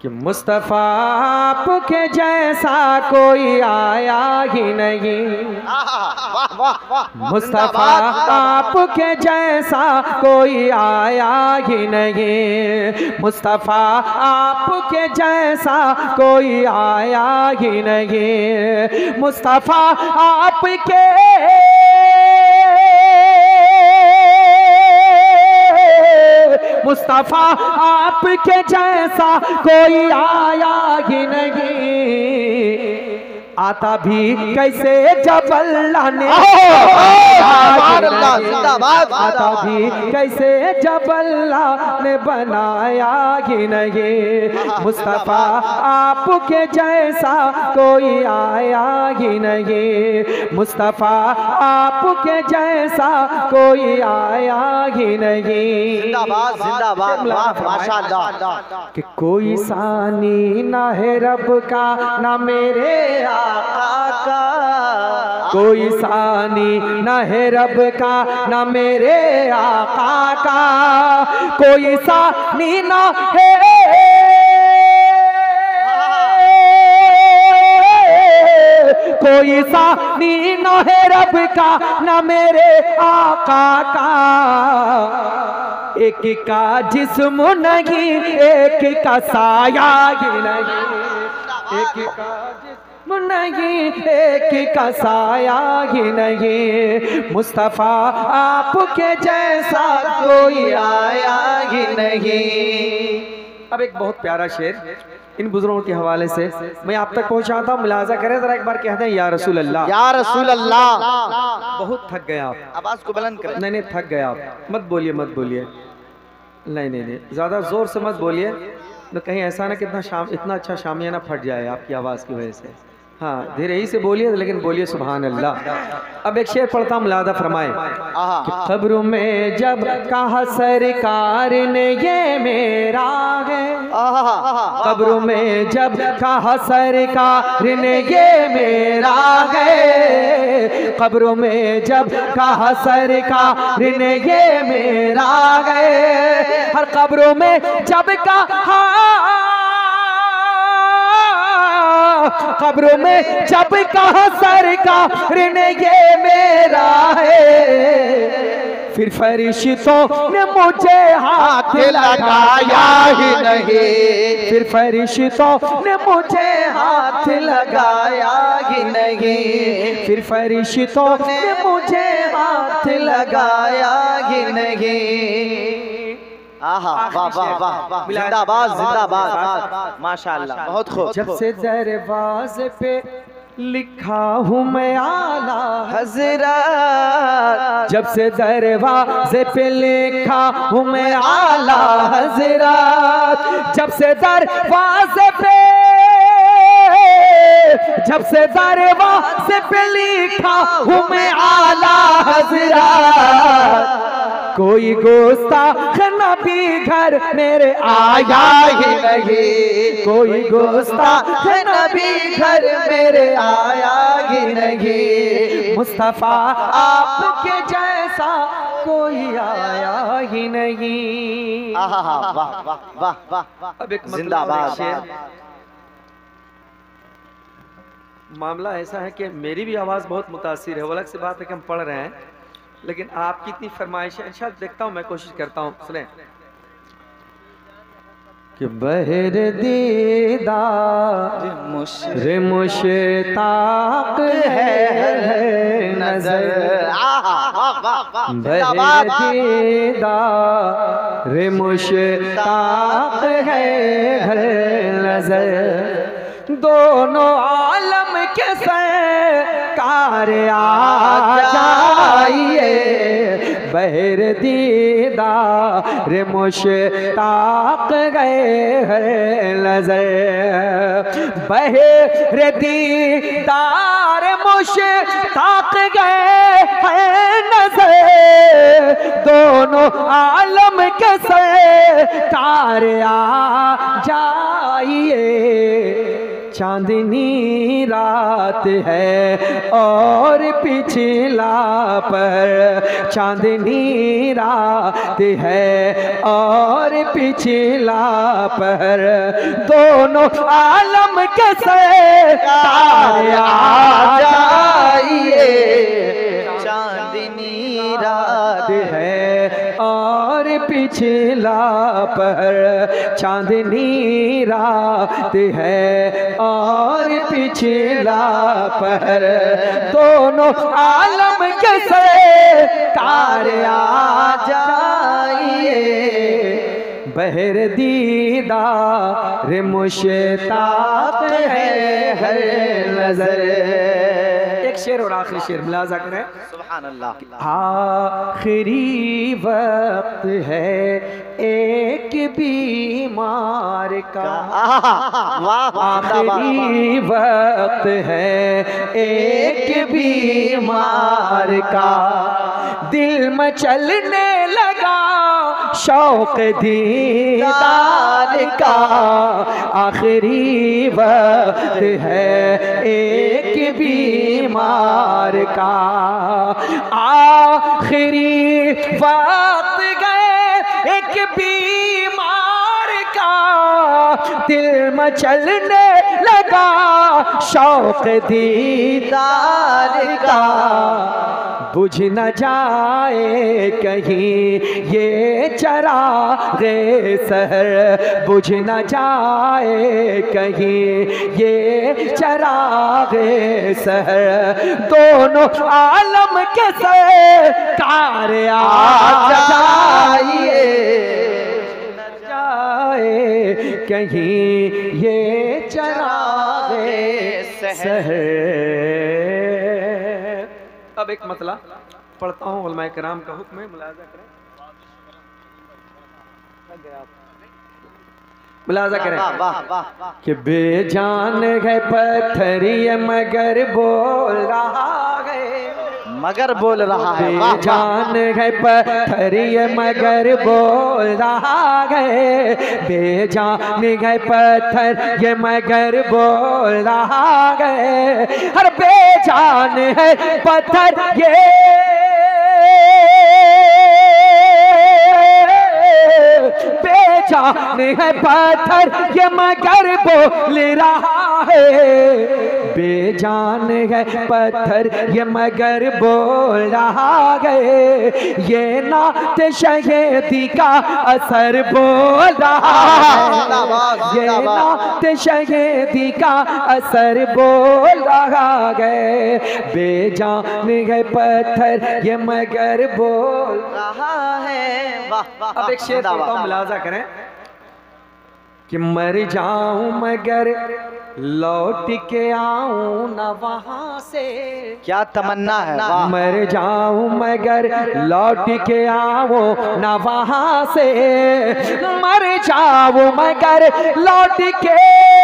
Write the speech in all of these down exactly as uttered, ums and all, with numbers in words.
कि मुस्तफ़ा आपके जैसा कोई आया ही नहीं। मुस्तफ़ा आपके जैसा कोई आया ही नहीं। मुस्तफ़ा आपके जैसा कोई आया ही नहीं। मुस्तफ़ा आपके मुस्तफ़ा आपके जैसा कोई आया ही नहीं। आता भी कैसे जब अल्लाह ने आता भी कैसे जब अल्लाह ने बनाया ही नहीं। मुस्तफ़ा आपके जैसा कोई आया ही नहीं। मुस्तफ़ा आपके जैसा कोई आया ही नहीं। जिंदाबाद जिंदाबाद माशाअल्लाह। कि कोई सानी ना है रब का ना मेरे आका का। कोई सानी ना है रब का ना मेरे आका का। कोई सानी ना है कोई सानी ना है रब का ना मेरे आका का। एक का जिस्म नहीं एक का साया ही नहीं। एक का जिस्म नहीं एक का साया ही नहीं। मुस्तफ़ा आपके जैसा कोई आया ही नहीं। अब एक बहुत प्यारा शेर इन बुजुर्गों के हवाले से मैं आप तक पहुंचाता हूँ। मुलाजा करें जरा एक बार कहते हैं या रसूल अल्लाह या रसूल अल्लाह। बहुत थक गए आप, आवाज को बुलंद करें। नहीं नहीं थक गए आप, मत बोलिए मत बोलिए, नहीं नहीं नहीं ज़्यादा ज़ोर से मत बोलिए, तो कहीं ऐसा ना कि इतना शाम इतना अच्छा शामियाना फट जाए आपकी आवाज़ की वजह से। हाँ धीरे ही से बोलिए लेकिन बोलिए सुभान अल्लाह। अब एक शेर पढ़ता हूँ, मुलादा फरमाए कि खबरों में जब कहा सरकार ने ये मेरा है। खबरों में जब कहा सरकार ने ये मेरा है। खबरों में जब कहा सरकार ने ये मेरा है। हर खबरों में जब कहा खबरों में जब कहा सरकार ने ये मेरा है। फिर फरिश्तों ने मुझे हाथ लगाया ही नहीं। फिर फरिश्तों ने मुझे हाथ लगाया ही नहीं। फिर फरिश्तों ने मुझे हाथ लगाया ही नहीं। आहा वाह वाह वाह जिंदाबाद जिंदाबाद माशाअल्लाह बहुत खूब। जब से दरवाजे पे लिखा हूँ मैं आला हज़रत। जब से दरवाजे पे लिखा हूँ मैं आला हज़रत। जब से दरवाजे पे जब से दरवाजे पे लिखा हूँ मैं आला हज़रत। कोई गुस्ताख नबी घर मेरे आया ही नहीं। कोई गुस्ताख नबी घर मेरे आया ही नहीं। मुस्तफ़ा आपके जैसा कोई आया ही नहीं। आहा वाह वाह वाह वाह। अब एक जिंदाबाद। मामला ऐसा है कि मेरी भी आवाज़ बहुत मुतासिर है। वो अलग सी बात है कि हम पढ़ रहे हैं, लेकिन आपकी इतनी फरमाइश है, इंशाअल्लाह देखता हूँ मैं, कोशिश करता हूँ। सुने कि बहर दीदार रे मुश्ताक है नजर। बहर दीदार रे मुश्ताक है नजर। दोनों आलम के सरकार आ जाइए। बहर दीदार मुश्ताक गए है नजर। बहर दीदार मुश्ताक गए है नजर। दोनों आलम के सरकार आ जाइए। चांदनी रात है और पिछला पर चांदनी रात है और पिछला पर दोनों आलम के सरकार आ जाइए। चांदनी रात है और पिछला पर चांदनी रात है और पिछला पर दोनों आलम के सरकार आ जाइए। बहर दीदार मुश्ताक है हर नजर। एक शेर और आखिरी शेर मुलाजा करें। सुभान अल्लाह। आखिरी वक्त है एक बीमार का, आखिरी वक्त है एक बीमार का, दिल में चलने लगा शौक दीदार का। आखिरी वक्त है एक बीमार का, आखिरी वक्त गए एक बीमार का, दिल में चलने लगा शौक दीदार का। बुझ न जाए कहीं ये चराग़े सहर, बुझ न जाए कहीं ये चराग़े सहर, दोनों आलम के सरकार आ जाइए। जाए कहीं ये चराग़े सहर। अब एक मतला पढ़ता हूँ, उलमाए किराम का हुक्म है, मुलाजा करें, मुलाजा करें कि बेजान है पत्थर ये मगर बोल रहा है, मगर बोल रहा है। बेजान है पत्थर ये मगर बोल रहा है, बेजान है पत्थर ये मगर बोल रहा है। हर बेजान है पत्थर ये बेजान है पत्थर ये मगर बोल रहा है, बेजान है पत्थर ये मगर बोल रहा है। ये नात शहीदी का असर बोल रहा है, ये नात शहीदी का असर बोल रहा है। बेजान है पत्थर ये मगर बोल रहा है। अब एक शेर पढ़ता हूं, मुलाजा करें कि मर जाऊं मगर लौट के आऊं न वहां से। क्या तमन्ना है। मर जाऊं मगर लौट के आऊं न वहां से, मर जाऊं मगर लौट के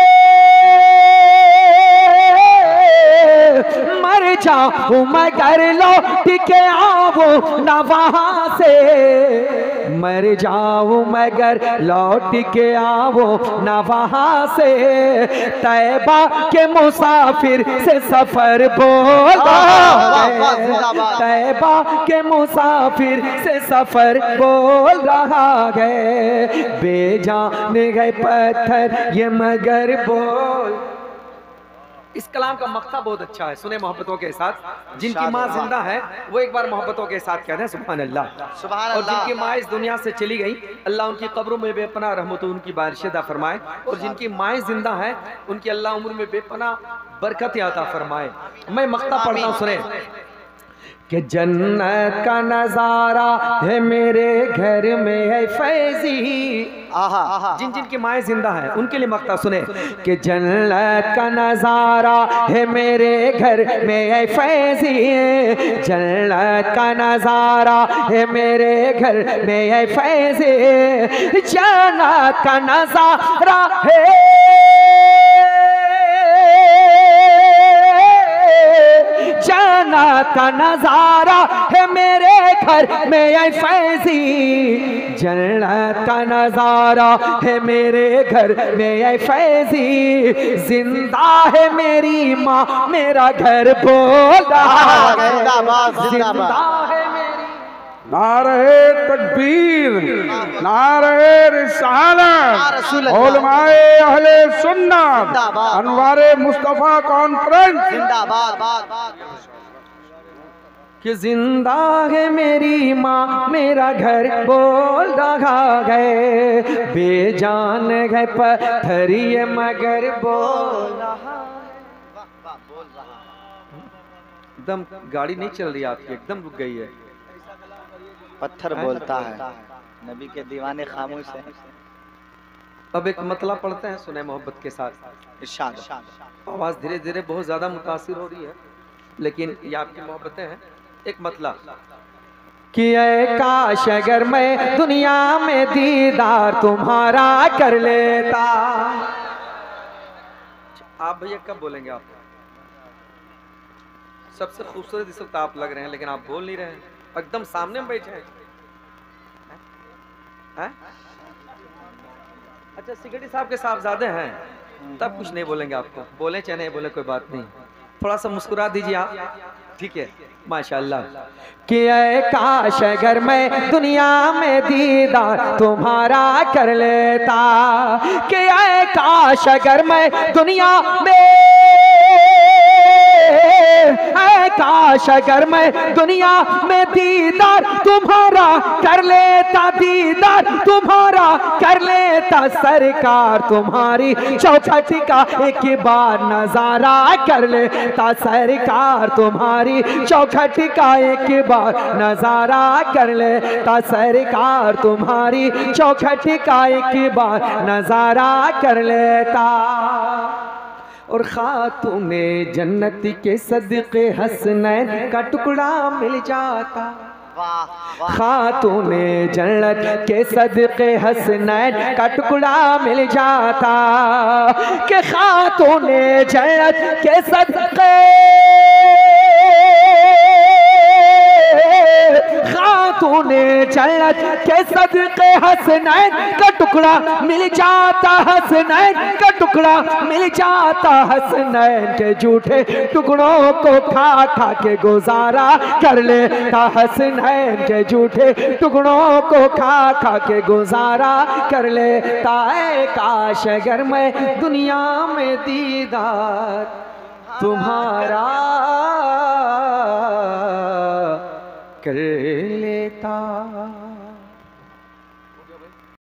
मर जाऊं मगर लौट के आऊं न वहां से, मर जाऊं मगर लौट के आऊं न वहां से। तैबा के मुसाफिर से सफर बोल रहा है, तैबा के मुसाफिर से सफर बोल रहा है। बेजान है पत्थर ये मगर बोल। इस कलाम का मक्ता बहुत अच्छा है, सुने मोहब्बतों के साथ। जिनकी माँ जिंदा है वो एक बार मोहब्बतों के साथ कहते हैं सुभान अल्लाह, सुभान अल्लाह। और जिनकी माँ इस दुनिया से चली गई, अल्लाह उनकी कब्रों में बेपनाह रहमत उनकी बारिश अता फरमाए। और जिनकी माएँ जिंदा हैं उनकी अल्लाह उम्र में बेपनाह बरकत अता फरमाए। मैं मक्ता पढ़ता हूँ, सुने कि जन्नत का नजारा है मेरे घर में है फैजी। आहा, जिन जिन की माएँ जिंदा हैं उनके लिए मक्ता सुने कि जन्नत का नजारा है मेरे घर में है फैजी, जन्नत का नजारा है मेरे घर में है फैजी, जन्नत का नजारा है जन्नत का नजारा है मेरे घर में ऐ फैजी, जन्नत का नजारा है मेरे घर में ऐ फैजी, जिंदा है मेरी माँ मेरा घर बोल रहा है, जिंदा है मेरी। नारे तकबीर, नारे रिसालत, उलमाए अहले सुन्नत, अनवारे मुस्तफा कॉन्फ्रेंस जिंदाबाद। कि जिंदा है मेरी माँ मेरा घर बोल रहा है, बेजान है पत्थरिए मगर बोल रहा। एकदम गाड़ी नहीं चल रही आपकी, एकदम रुक गई है। पत्थर बोलता है, नबी के दीवाने खामोश है। अब एक मतला पढ़ते हैं, सुने मोहब्बत के साथ। इरशाद। आवाज धीरे धीरे बहुत ज्यादा मुतासिर हो रही है, लेकिन ये आपकी मोहब्बतें हैं। एक मतला कि ऐ काश अगर मैं दुनिया में दीदार तुम्हारा कर लेता। आप भैया कब बोलेंगे? आप सबसे खूबसूरत इस वक्त आप लग रहे हैं, लेकिन आप बोल नहीं रहे हैं, एकदम सामने में बैठे हैं। है? अच्छा, सिक्योरिटी साहब के साहबजादे हैं, तब कुछ नहीं बोलेंगे आपको, बोले चाहे नहीं बोले कोई बात नहीं, थोड़ा सा मुस्कुरा दीजिए आप, ठीक है? माशाल्लाह। कि ऐ काश अगर मैं दुनिया में दीदार तुम्हारा कर लेता, कि ऐ काश अगर मैं दुनिया में, ऐ काश अगर मैं दुनिया में दीदार तुम्हारा कर लेता, दीदार तुम्हारा कर लेता, सरकार तुम्हारी चौखट का एक बार नजारा कर लेता, सरकार तुम्हारी चौखट का एक बार नजारा कर लेता, सरकार तुम्हारी चौखट का एक बार नजारा कर लेता। और खातूने जन्नत के सदके हसनैन का टुकड़ा मिल जाता, खातूने जन्नत के सदके हसनैन का टुकड़ा मिल जाता, कि खातूने जन्नत के सदके, खातूने जन्नत के सदके हसनैन का टुकड़ा मिल जाता, हसनैन का टुकड़ा मिल जाता, हसनैन के झूठे टुकड़ों को खा खा के गुजारा कर लेता, हसनैन के झूठे टुकड़ों को खा खा के गुजारा कर लेता। है काश अगर मैं दुनिया में दीदार तुम्हारा कर लेता।